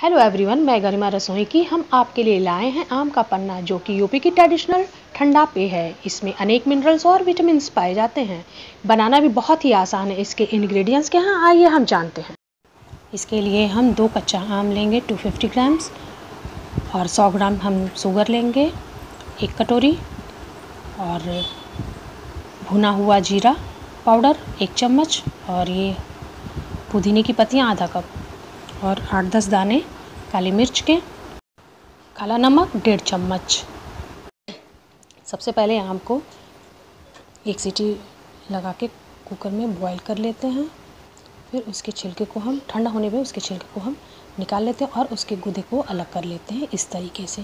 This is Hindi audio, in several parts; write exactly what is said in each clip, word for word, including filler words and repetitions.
हेलो एवरीवन, मैं गरिमा रसोई की हम आपके लिए लाए हैं आम का पन्ना, जो कि यूपी की ट्रेडिशनल ठंडा पेय है। इसमें अनेक मिनरल्स और विटामिन पाए जाते हैं। बनाना भी बहुत ही आसान है। इसके इंग्रेडिएंट्स क्या हैं, आइए हम जानते हैं। इसके लिए हम दो कच्चा आम लेंगे दो सौ पचास ग्राम्स, और सौ ग्राम हम शुगर लेंगे एक कटोरी, और भुना हुआ जीरा पाउडर एक चम्मच, और ये पुदीने की पत्तियाँ आधा कप, और आठ दस दाने काली मिर्च के, काला नमक डेढ़ चम्मच। सबसे पहले आम को एक सीटी लगा के कुकर में बॉईल कर लेते हैं। फिर उसके छिलके को हम ठंडा होने पे उसके छिलके को हम निकाल लेते हैं और उसके गूदे को अलग कर लेते हैं इस तरीके से।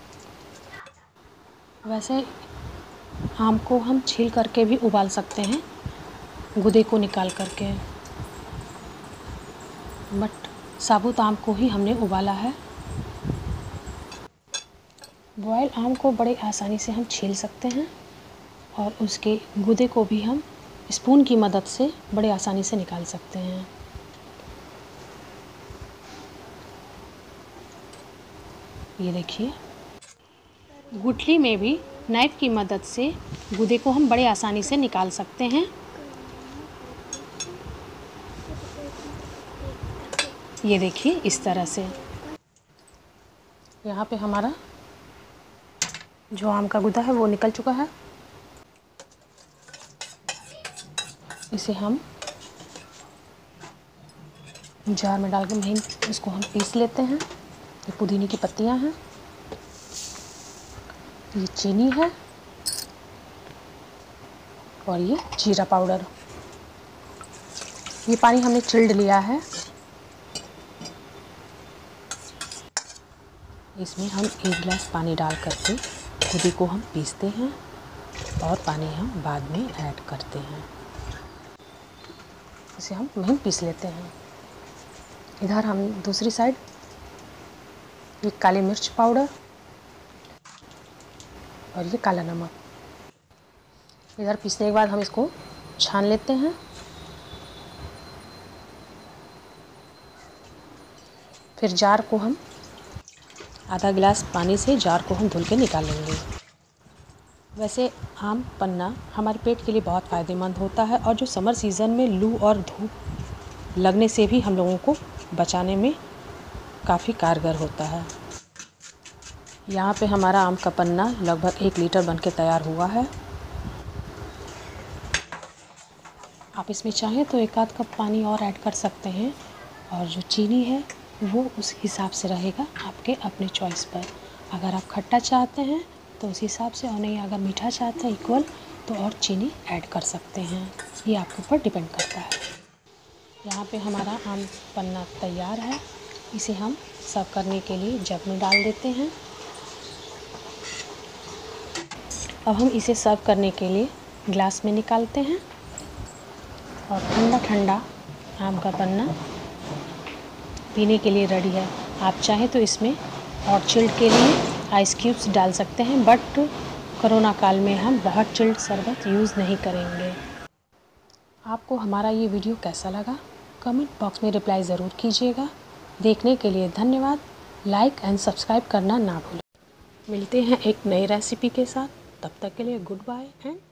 वैसे आम को हम छील करके भी उबाल सकते हैं, गूदे को निकाल करके, बट साबुत आम को ही हमने उबाला है। बॉयल आम को बड़े आसानी से हम छील सकते हैं और उसके गूदे को भी हम स्पून की मदद से बड़े आसानी से निकाल सकते हैं। ये देखिए, गुठली में भी नाइफ़ की मदद से गूदे को हम बड़े आसानी से निकाल सकते हैं। ये देखिए, इस तरह से। यहाँ पे हमारा जो आम का गूदा है वो निकल चुका है। इसे हम जार में डाल के महीन इसको हम पीस लेते हैं। ये पुदीने की पत्तियाँ हैं, ये चीनी है, और ये जीरा पाउडर। ये पानी हमने चिल्ड लिया है। इसमें हम एक गिलास पानी डाल करके गूदे को हम पीसते हैं और पानी हम बाद में ऐड करते हैं। इसे हम महीन पीस लेते हैं। इधर हम दूसरी साइड ये काली मिर्च पाउडर और ये काला नमक, इधर पीसने के बाद हम इसको छान लेते हैं। फिर जार को हम आधा गिलास पानी से जार को हम धुल के निकाल लेंगे। वैसे आम पन्ना हमारे पेट के लिए बहुत फ़ायदेमंद होता है, और जो समर सीज़न में लू और धूप लगने से भी हम लोगों को बचाने में काफ़ी कारगर होता है। यहाँ पे हमारा आम का पन्ना लगभग एक लीटर बन के तैयार हुआ है। आप इसमें चाहें तो एक आध कप पानी और ऐड कर सकते हैं, और जो चीनी है वो उस हिसाब से रहेगा आपके अपने चॉइस पर। अगर आप खट्टा चाहते हैं तो उस हिसाब से, और नहीं अगर मीठा चाहते हैं इक्वल, तो और चीनी ऐड कर सकते हैं। ये आपके ऊपर डिपेंड करता है। यहाँ पे हमारा आम पन्ना तैयार है। इसे हम सर्व करने के लिए जग में डाल देते हैं। अब हम इसे सर्व करने के लिए ग्लास में निकालते हैं, और ठंडा ठंडा आम का पन्ना पीने के लिए रेडी है। आप चाहें तो इसमें हॉट चिल्ड के लिए आइस क्यूब्स डाल सकते हैं, बट कोरोना काल में हम बहुत चिल्ड शरबत यूज़ नहीं करेंगे। आपको हमारा ये वीडियो कैसा लगा, कमेंट बॉक्स में रिप्लाई ज़रूर कीजिएगा। देखने के लिए धन्यवाद। लाइक एंड सब्सक्राइब करना ना भूलें। मिलते हैं एक नई रेसिपी के साथ। तब तक के लिए गुड बाय एंड